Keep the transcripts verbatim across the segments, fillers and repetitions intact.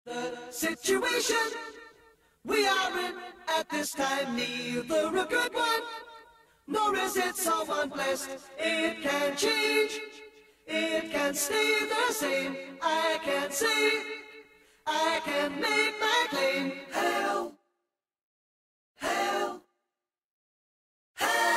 The situation we are in at this time, neither a good one, nor is it someone blessed. It can change, it can stay the same. I can say, I can make my claim. Hell, hell, hell.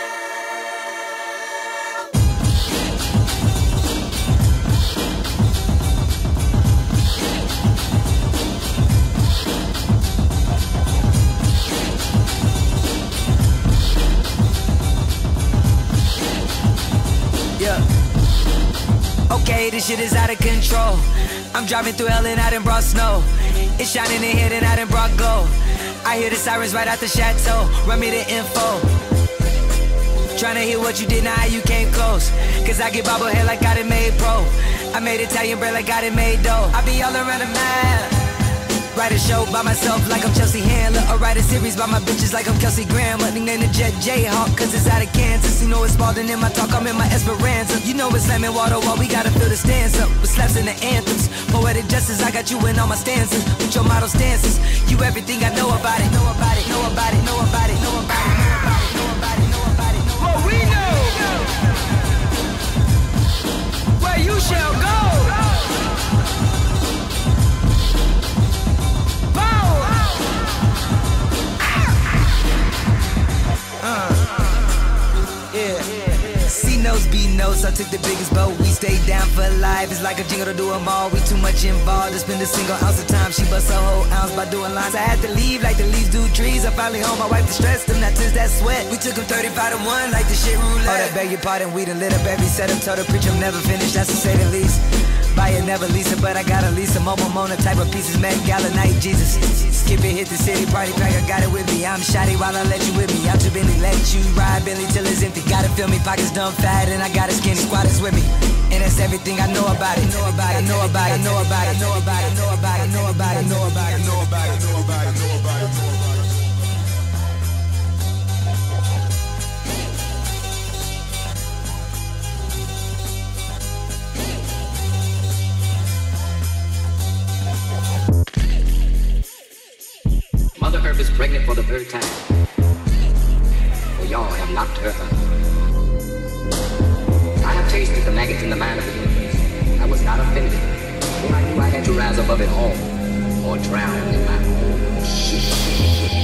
Yeah. Okay, this shit is out of control. I'm driving through hell and I done brought snow. It's shining in here and I done brought gold. I hear the sirens right out the chateau. Run me the info. Tryna hear what you did, now how you came close. Cause I get bobblehead like I done made pro. I made Italian bread like I done made dough. I be all around the map. Write a show by myself like I'm Chelsea Handler. Or write a series by my bitches like I'm Kelsey Grammer. Nickname the Jet Jayhawk cause it's out of Kansas. You know it's more than in my talk, I'm in my Esperanza. You know it's slamming water while we gotta fill the stands up with slaps in the anthems. Poetic justice, I got you in all my stanzas. With your model stances, you everything I know about it. Know about it, know about it, know about it, know about it, know about it, know about it, know about it. What we know, where you shall go. C-notes, B-notes, I took the biggest boat. We stayed down for life. It's like a jingle to do them all. We too much involved to spend a single ounce of time. She bust a whole ounce by doing lines. I had to leave like the leaves do trees. I finally home, my wife distressed them, not since that sweat. We took them thirty-five to one like the shit roulette. Oh, that beg your pardon, we done lit up every setup. Told the preacher I'm never finished, that's to say the least. Buy it, never lease it, but I got a lease. A mobile Mona type of pieces, Met Gala night, Jesus. Skip it, hit the city, party pack, I got it with me. I'm shotty while I let you with me. I'm too Bentley, let you ride Bentley till it's empty. Gotta feel me, pockets dumb fat, and I got a skinny squad is with me. And that's everything I know about it. Know about it, know about it, know about it, know about it, know about it, know about it, know about it, know about it, know about it, know about it, know about it. Mother Earth is pregnant for the third time. For y'all have knocked her up. I have tasted the maggots in the mind of the universe. I was not offended, for I knew I had to rise above it all, or drown in my own shit.